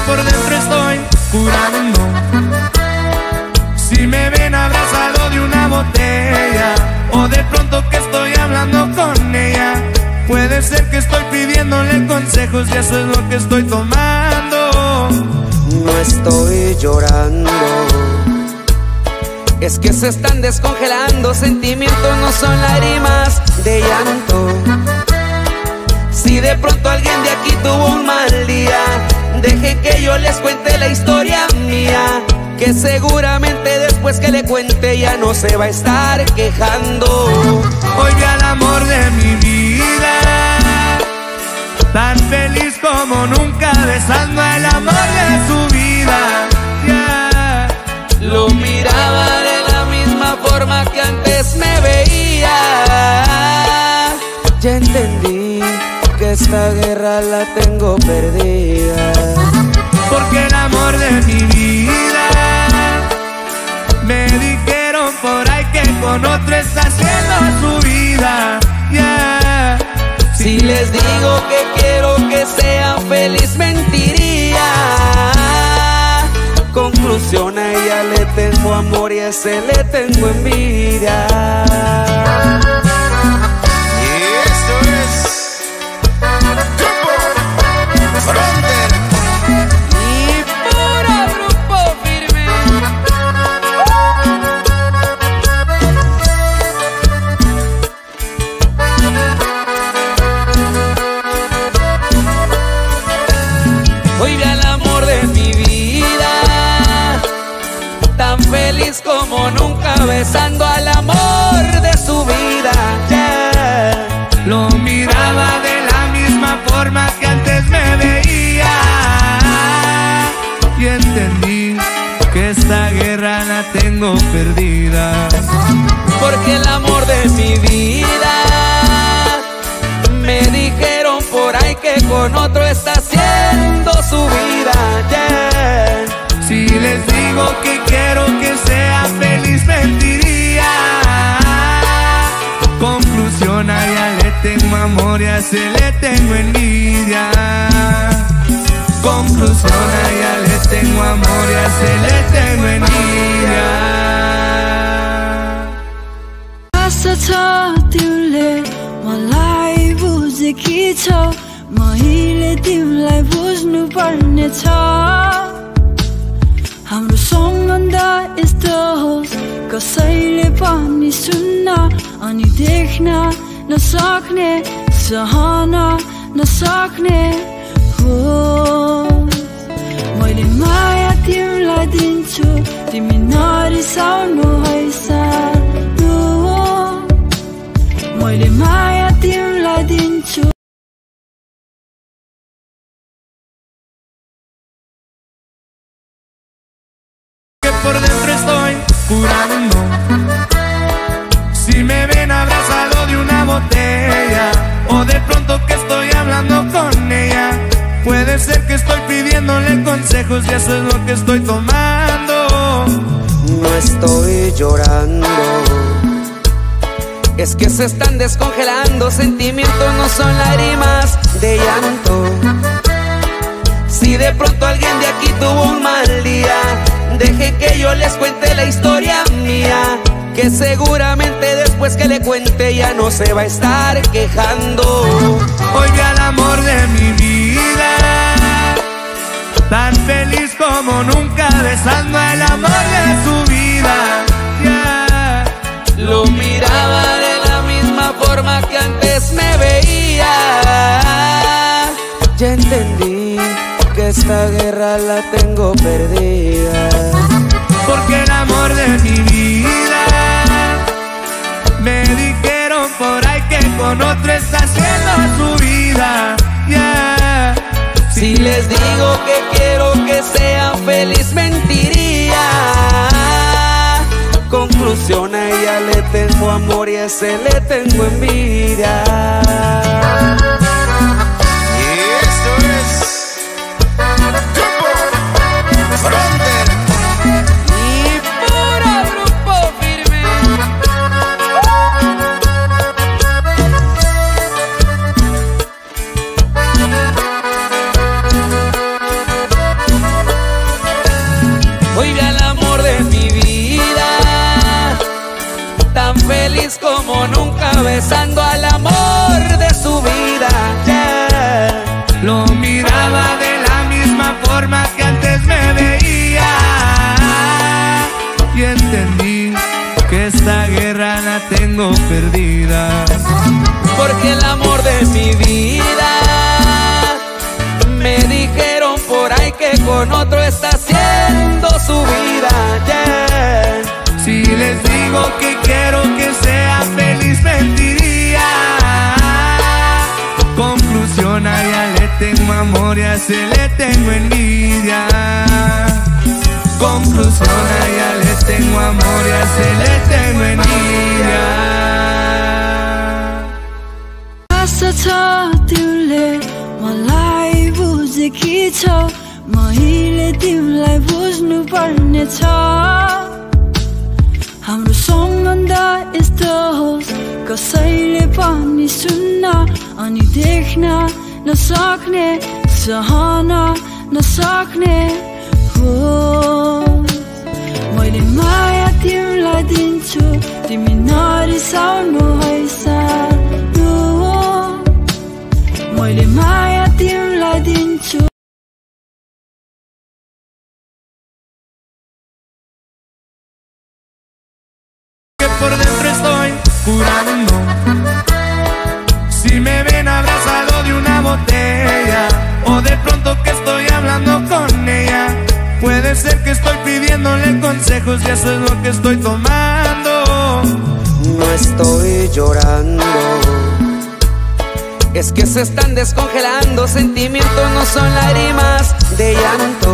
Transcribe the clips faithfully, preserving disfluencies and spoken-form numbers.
por dentro estoy curando. Si me ven abrazado de una botella, o de pronto que estoy hablando con ella, puede ser que estoy pidiéndole consejos y eso es lo que estoy tomando. No estoy llorando, es que se están descongelando. Sentimientos no son lágrimas de llanto. Si de pronto alguien de aquí tuvo un mal día, deje que yo les cuente la historia mía, que seguramente después que le cuente ya no se va a estar quejando. Hoy vi al amor de mi vida, tan feliz como nunca, besando al amor de su vida. Yeah. Lo miraba de la misma forma que antes me veía. Ya entendí que esta guerra la tengo perdida, porque el amor de mi vida, me dijeron por ahí que con otro está haciendo su vida. Yeah. Si les digo que quiero que sean feliz, mentiría. Conclusión, a ella le tengo amor y a ese le tengo envidia. Como nunca, besando al amor de su vida. Yeah. Lo miraba de la misma forma que antes me veía, y entendí que esta guerra la tengo perdida, porque el amor de mi vida, me dijeron por ahí que con otro está haciendo su vida. Yeah. Si les digo que quiero que sea feliz, mentiría. Conclusión, a ella le tengo amor y a ese le tengo envidia. Conclusión, a ella le tengo amor y a ese le tengo envidia. Asa tiule malai buzeki chho, मैले तिमीलाई बुझ्नु पर्ने छ। हाम्रो सम्बन्ध यस्तो होस् कसैले पनि सुन्न अनि देख्न नसक्ने, सहन नसक्ने हो। मैले माया तिमीलाई दिन्छु, तिमी नरिसाउनु है सानो। मैले माया तिमीलाई दिन्छु। Por dentro estoy curando. Si me ven abrazado de una botella, o de pronto que estoy hablando con ella, puede ser que estoy pidiéndole consejos y eso es lo que estoy tomando. No estoy llorando, es que se están descongelando. Sentimientos no son lágrimas de llanto. Si de pronto alguien de aquí tuvo un mal día, deje que yo les cuente la historia mía, que seguramente después que le cuente ya no se va a estar quejando. Hoy vi al amor de mi vida, tan feliz como nunca, besando al amor de su vida. Yeah. Lo miraba de la misma forma que antes me veía. Ya entendí que esta guerra la tengo perdida, porque el amor de mi vida, me dijeron por ahí que con otro está haciendo su vida. Yeah. Si les digo que quiero que sean feliz, mentiría. Conclusión, a ella le tengo amor y a ese le tengo envidia. feliz como nunca, besando al amor de su vida. Yeah. Lo miraba de la misma forma que antes me veía, y entendí que esta guerra la tengo perdida. Porque el amor de mi vida, me dijeron por ahí que con otro está haciendo su vida. Yeah. Si les digo que quiero que sea feliz, mentiría. Conclusión, a ella le tengo amor y a ese le tengo envidia. Conclusión, a ella le tengo amor y a ese le tengo envidia. Asa tiule malai buzeki cha, maile timlai buznu parne cha. Hamro songhanda यस्तो होस् कसैले पनि सुन्न अनि देख्न नसक्ने, सहन नसक्ने हो। मैले माया तिमीलाई दिन्छु, तिमी नरिसाउनु है सानो। मैले माया तिमीलाई दिन्छु। Por dentro estoy curando. Si me ven abrazado de una botella, o de pronto que estoy hablando con ella, puede ser que estoy pidiéndole consejos y eso es lo que estoy tomando. No estoy llorando, es que se están descongelando. Sentimientos no son lágrimas de llanto.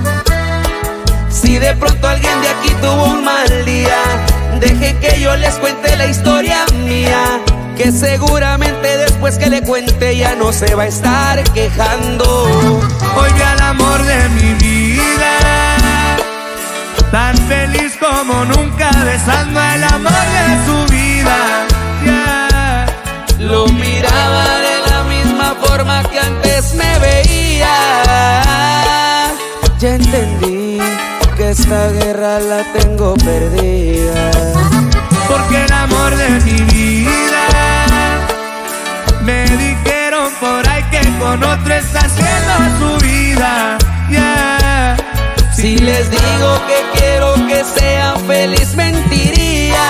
Si de pronto alguien de aquí tuvo un mal día, deje que yo les cuente la historia mía, que seguramente después que le cuente ya no se va a estar quejando. Hoy vi al amor de mi vida, tan feliz como nunca, besando al amor de su vida. Yeah. Lo miraba de la misma forma que antes me veía. Ya entendí que esta guerra la tengo perdida. Porque el amor de mi vida, me dijeron por ahí que con otro está haciendo su vida. Yeah. Si les digo que quiero que sean feliz, mentiría.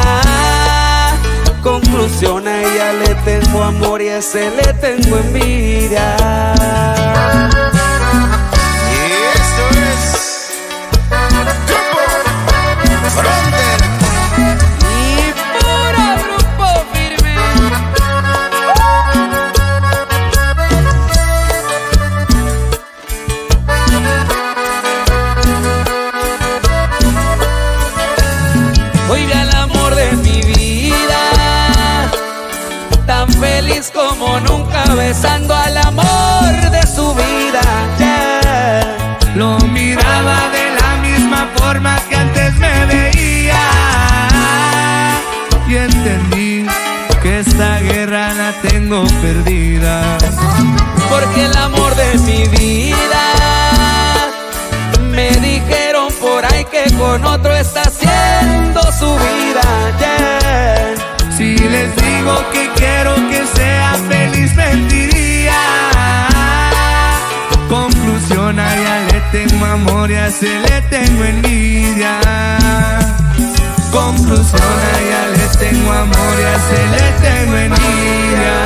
Conclusión, a ella le tengo amor y a ese le tengo envidia. Y puro grupo firme. Hoy vi al amor de mi vida, tan feliz como nunca, besando al amor de su vida. Yeah. Lo miraba de la misma forma que antes me veía, y entendí que esta guerra la tengo perdida. Porque el amor de mi vida, me dijeron por ahí que con otro está haciendo su vida. Yeah. Si les digo que quiero que sea feliz, mentiría. Conclusión, a ella le tengo amor y a ese le tengo envidia. Conclusión, a ella le tengo amor y a ese le tengo envidia.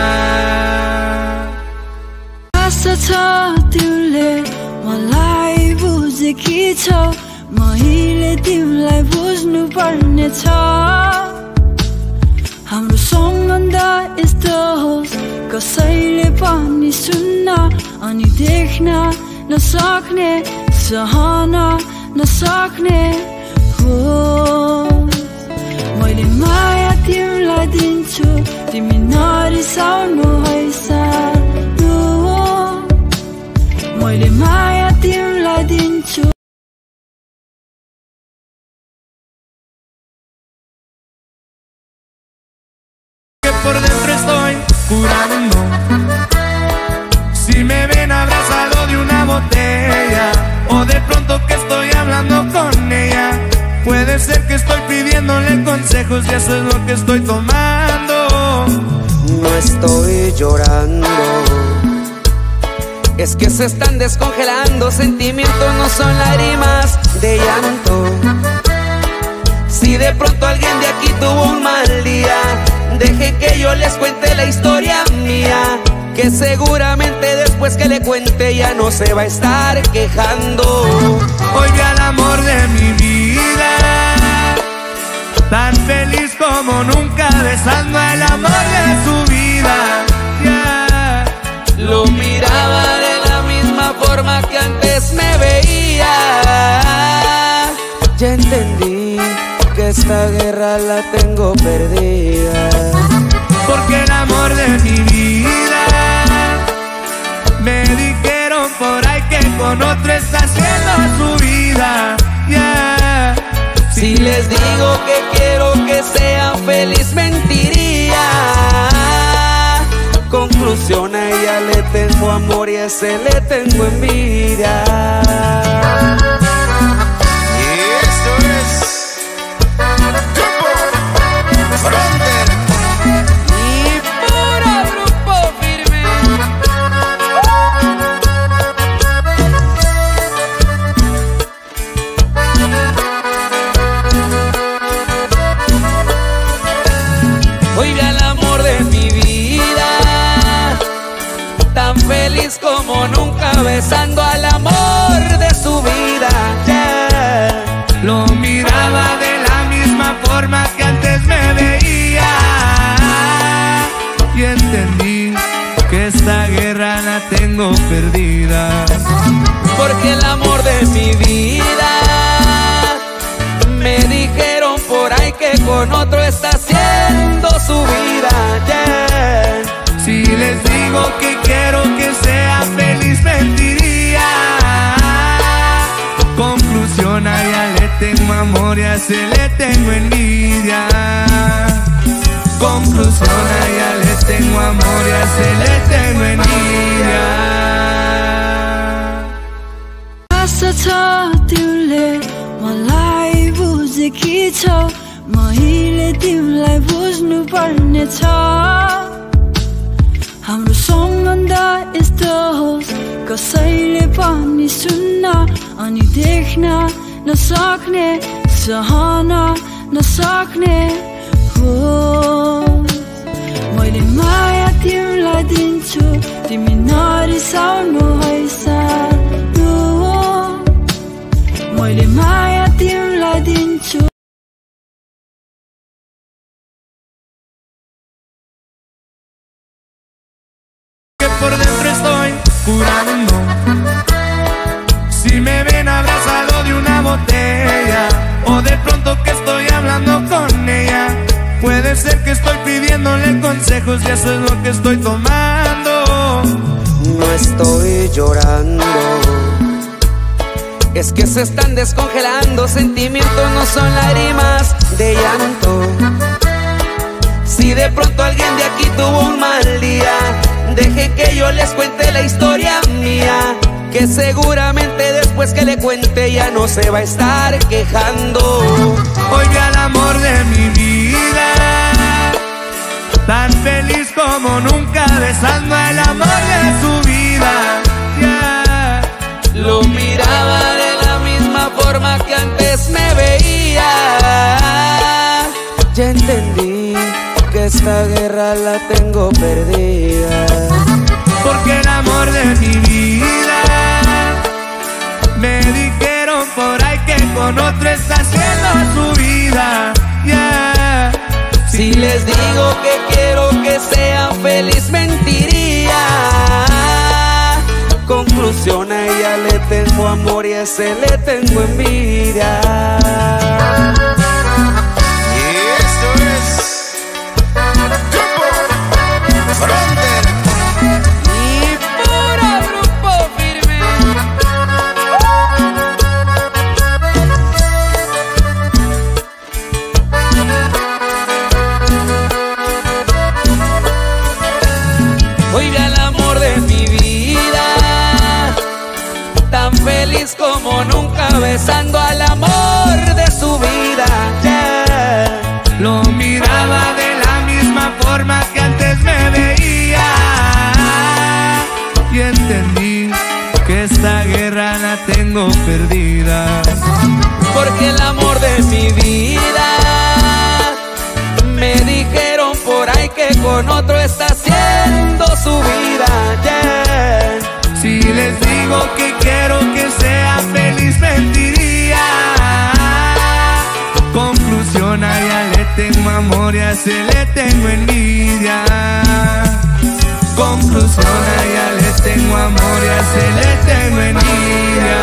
Asa tiule malai buzeki cha, maile timlai buznu parne cha। हाम्रो सम्बन्ध यस्तो होस् कसैले पनि सुन्न अनि देख्न नसक्ने, सहन नसक्ने हो। मैले माया तिमीलाई दिन्छु, तिमी नरिसाउनु है सानो। मैले माया तिमीलाई दिन्छु। Por dentro estoy curando. Si me ven abrazado de una botella, o de pronto que estoy hablando con ella, Puede ser que estoy pidiéndole consejos y eso es lo que estoy tomando. No estoy llorando, es que se están descongelando. Sentimientos no son lágrimas de llanto. Si de pronto alguien de aquí tuvo un mal día, deje que yo les cuente la historia mía, que seguramente después que le cuente ya no se va a estar quejando. Hoy vi al amor de mi vida, tan feliz como nunca, besando al amor de su vida. Yeah. Lo miraba de la misma forma que antes me veía. Ya entendí que esta guerra la tengo perdida, porque el amor de mi vida, me dijeron por ahí que con otro está haciendo su vida. Yeah. Si les digo que quiero que sea feliz, mentiría. Conclusión, a ella le tengo amor y a ese le tengo envidia. Hoy vi al amor de mi vida, tan feliz como nunca, besando al amor de su vida. Yeah. Lo miraba de la misma forma que antes me veía, y entendí que esta guerra la tengo perdida, porque el amor de mi vida, me dijeron por ahí que con otro está haciendo su vida. Yeah. Si les digo que quiero que sea feliz, mentiría. Conclusión, a ella le tengo amor y a ese le tengo envidia. Conclusión, a ella le tengo amor y a ese le tengo envidia. मैले तिमीलाई बुझ्नु पर्ने छ, हाम्रो सम्बन्ध यस्तो होस् कसैले पनि सुन्न अनि देख्न नसक्ने, सहन नसक्ने हो। मैले माया तिमीलाई दिन्छु, तिमी नरिसाउनु है सानो। मैले माया तिमीलाई दिन्छु। Por dentro estoy curando, si me ven abrazado de una botella, o de pronto que estoy hablando con ella, puede ser que estoy pidiéndole consejos y eso es lo que estoy tomando. No estoy llorando, es que se están descongelando. Sentimientos no son lágrimas de llanto. Si de pronto alguien de aquí tuvo un mal día, deje que yo les cuente la historia mía, que seguramente después que le cuente ya no se va a estar quejando. Hoy vi al amor de mi vida, tan feliz como nunca, besando al amor de su vida. Yeah. Lo miraba de la misma forma que antes me veía. Ya entendí que esta guerra la tengo perdida, porque el amor de mi vida, me dijeron por ahí que con otro está haciendo su vida. Yeah. Si les digo que quiero que sea feliz, mentiría. Conclusión, a ella le tengo amor y a ese le tengo envidia. Hoy vi al amor de mi vida, tan feliz como nunca, besando al amor de su vida, yeah. Lo miraba de la misma forma que antes me veía y entendí que esta guerra la tengo perdida. Porque el amor de mi vida, me dijeron por ahí que con otro está haciendo su vida, yeah. Si les digo que quiero que sea feliz, mentiría. Conclusión, a ella le tengo amor y a ese le tengo envidia. Conclusión, a ella le tengo amor y a ese le tengo envidia.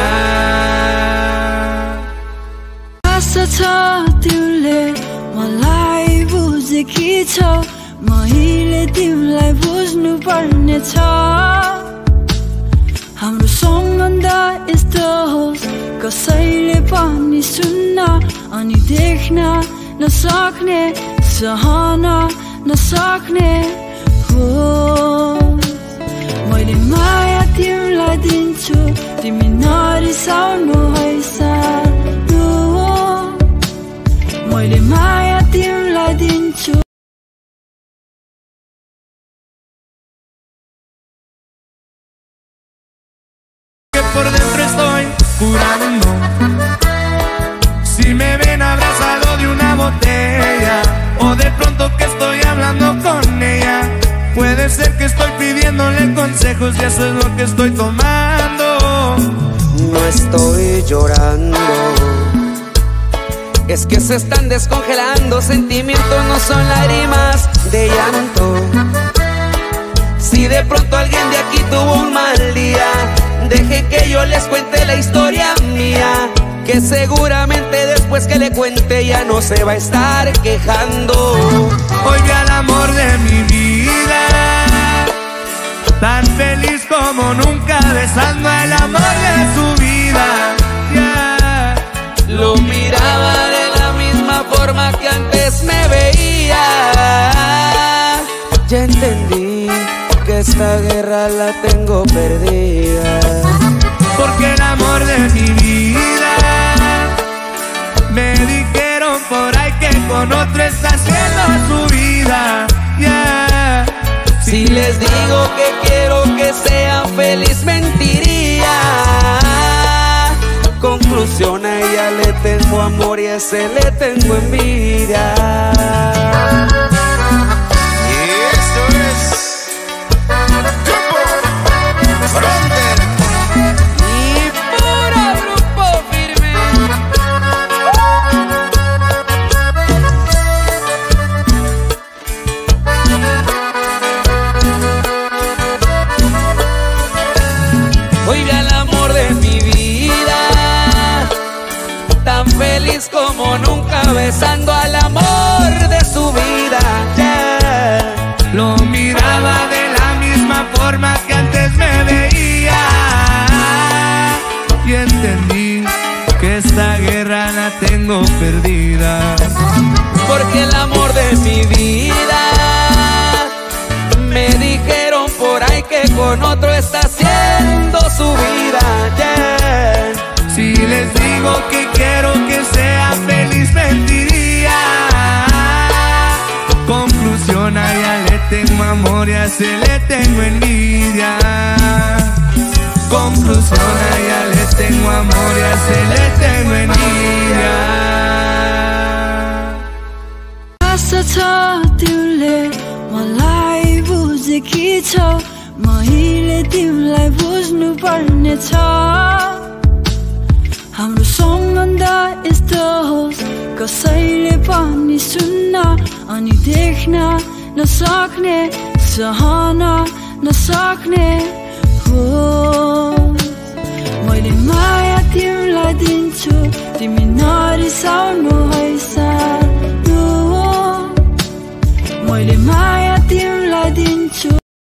Asata tiule malai buzeki cha maile timlai buznu parne cha. Hamro songhanda यस्तो कसैले पनि सुन्न अनि देख्न नसक्ने सहन नसक्ने हो। मैले माया तिमीलाई दिन्छु तिमी नरिसाउनु है सानो। मैले माया तिमीलाई दिन्छु। Por dentro estoy curando. Si me ven abrazado de una botella o de pronto que estoy hablando con ella, puede ser que estoy pidiéndole consejos y eso es lo que estoy tomando. No estoy llorando, es que se están descongelando. Sentimientos no son lágrimas de llanto. Si de pronto alguien de aquí tuvo un mal día, deje que yo les cuente la historia mía, que seguramente después que le cuente ya no se va a estar quejando. Hoy vi al amor de mi vida, tan feliz como nunca, besando al amor de su vida, yeah. Lo miraba de la misma forma que antes me veía. Ya entendí que esta guerra la tengo perdida. Porque el amor de mi vida, me dijeron por ahí que con otro está haciendo su vida, yeah. Si les digo que quiero que sean feliz, mentiría. Conclusión, a ella le tengo amor y a ese le tengo envidia. Hoy vi al amor de mi vida, tan feliz como nunca, besando al amor de su vida, yeah. Lo miraba de la misma forma que antes me veía y entendí que esta guerra la tengo perdida. Porque el amor de mi vida, me dijeron por ahí que con otro está haciendo su vida, yeah. Si les digo que quiero que sea feliz, mentiría. Conclusión, a ella le tengo amor y a ese le tengo envidia. Conclusión, a ella le tengo amor y a ese le tengo envidia. Asata tiule malai buzeki cha मैले तिमीलाई बुझ्नु पर्ने छ। हाम्रो सम्बन्ध यस्तो होस् कसैले पनि सुन्न अनि देख्न नसक्ने सहन नसक्ने हो। मैले माया तिमीलाई दिन्छु तिमी नरिसाउनु है सानो। मैले माया तिमीलाई दिन्छु।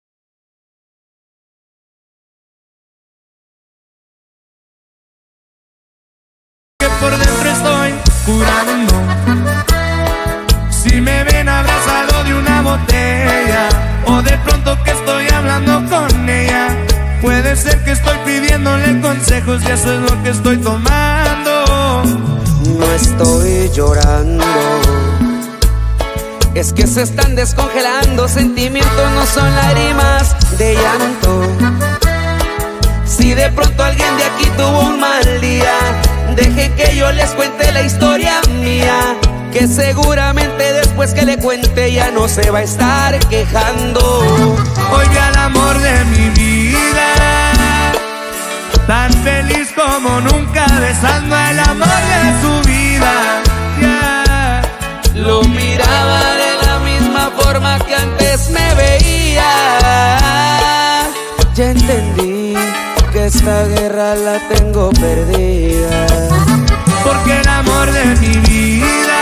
Por dentro estoy curando. Si me ven abrazado de una botella o de pronto que estoy hablando con ella, puede ser que estoy pidiéndole consejos y eso es lo que estoy tomando. No estoy llorando, es que se están descongelando. Sentimientos no son lágrimas de llanto. Si de pronto alguien de aquí tuvo un mal día, deje que yo les cuente la historia mía, que seguramente después que le cuente ya no se va a estar quejando. Hoy vi al amor de mi vida, tan feliz como nunca, besando al amor de su vida. Yeah. Lo miraba de la misma forma que antes me veía. Ya entendí que esta guerra la tengo perdida, porque el amor de mi vida,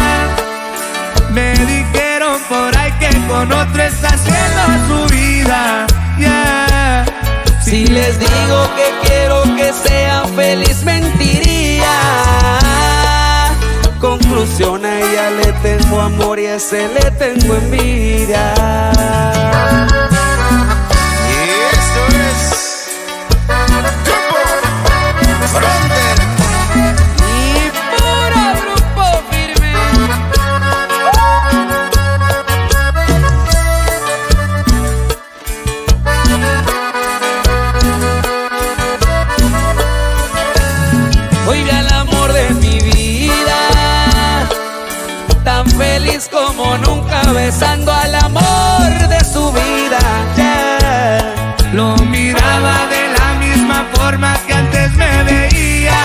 me dijeron por ahí que con otro está haciendo su vida. Yeah. Si les digo que quiero que sean feliz, mentiría. Conclusión, a ella le tengo amor y a ese le tengo envidia. Hoy vi al amor de mi vida, tan feliz como nunca, besando al amor de su vida. Yeah. Lo miraba de la misma forma que antes me veía,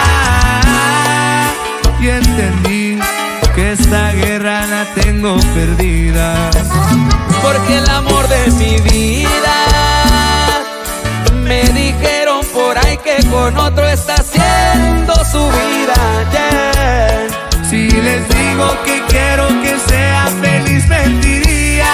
y entendí que esta guerra la tengo perdida, porque el amor de mi vida, me dijeron por ahí que con otro está haciendo su vida. Yeah. Si les digo que quiero que sea feliz, mentiría.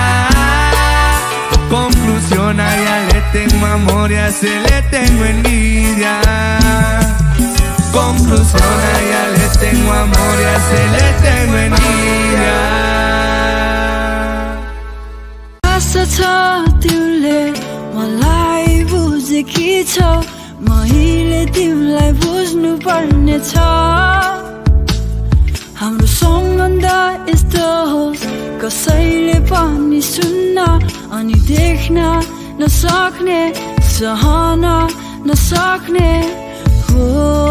Conclusión, a ella le tengo amor y a ese le tengo envidia. Conclusión, a ella le tengo amor y a ese le tengo envidia. मैले तिमीलाई बुझ्नु पर्ने छ, हाम्रो सम्बन्ध यस्तो होस् कसैले पनि सुन्न अनि देख्न नसक्ने, सहन नसक्ने हो।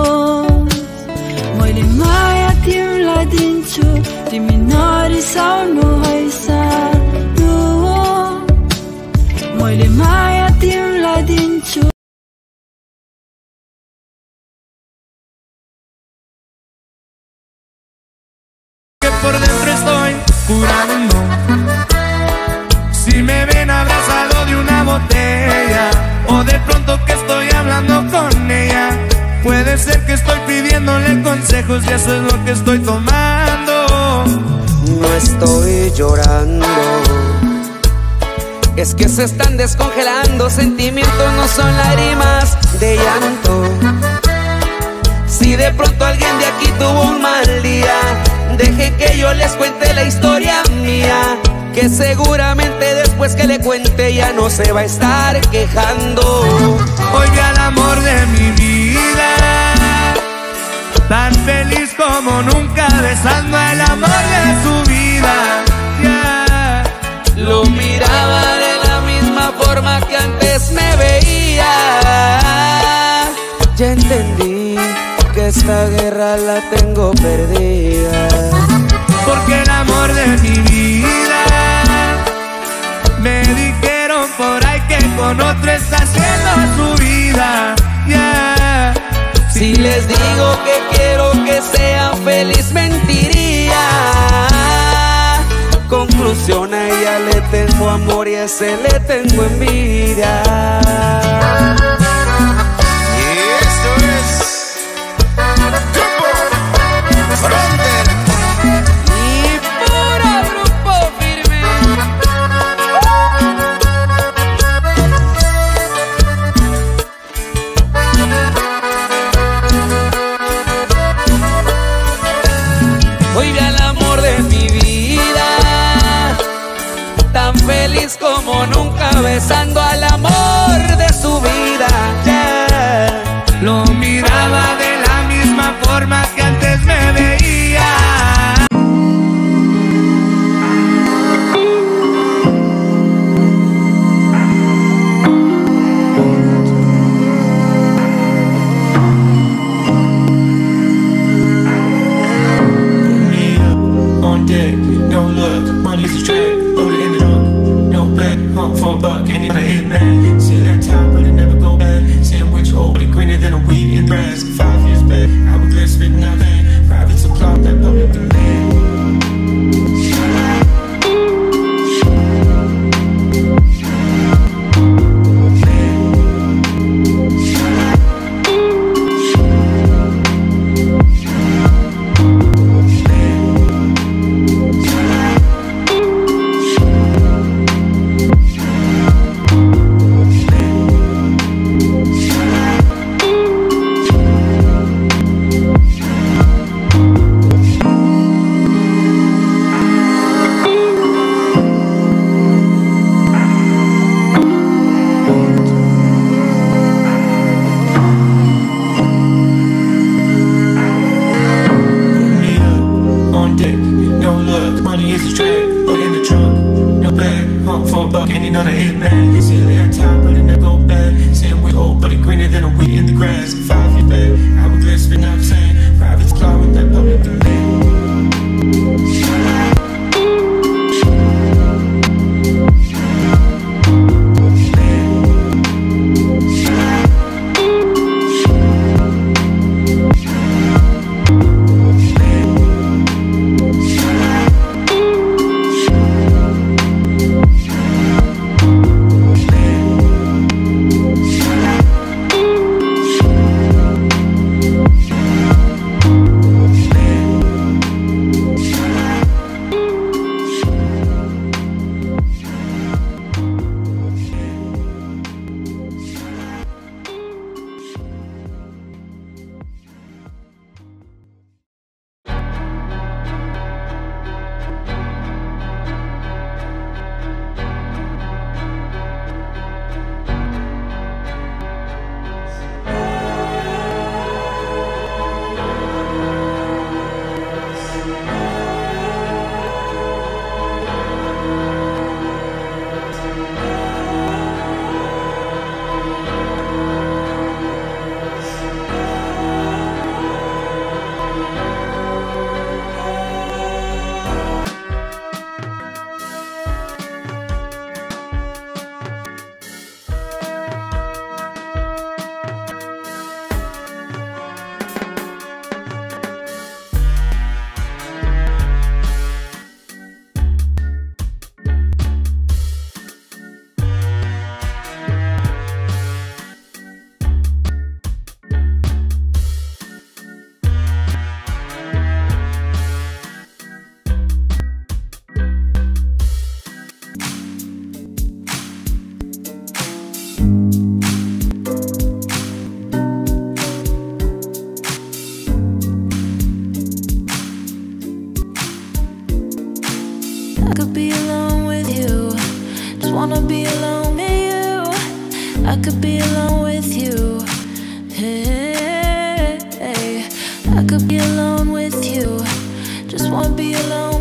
मैले माया तिमीलाई दिन्छु, तिमी नरिसाउनु है सानो। मैले माया तिमीलाई दिन्छु। Por dentro estoy curando, si me ven abrazado de una botella, o de pronto que estoy hablando con ella, puede ser que estoy pidiéndole consejos y eso es lo que estoy tomando. No estoy llorando, es que se están descongelando. Sentimientos no son lágrimas de llanto. Si de pronto alguien de aquí tuvo un mal día, deje que yo les cuente la historia mía, que seguramente después que le cuente ya no se va a estar quejando. Hoy vi al amor de mi vida, tan feliz como nunca, besando al amor de su vida. Yeah. Lo miraba de la misma forma que antes me veía. Ya entendí que esta guerra la tengo perdida, porque el amor de mi vida, me dijeron por ahí que con otro está haciendo su vida. Yeah. Si les digo que quiero que sean feliz, mentiría. Conclusión, a ella le tengo amor y a ese le tengo envidia. Hoy vi al amor de mi vida, tan feliz como nunca, besando al amor de su vida. Yeah. Lo miraba de la misma forma que antes me wanna be alone with you. I could be alone with you. Hey, I could be alone with you. Just wanna be alone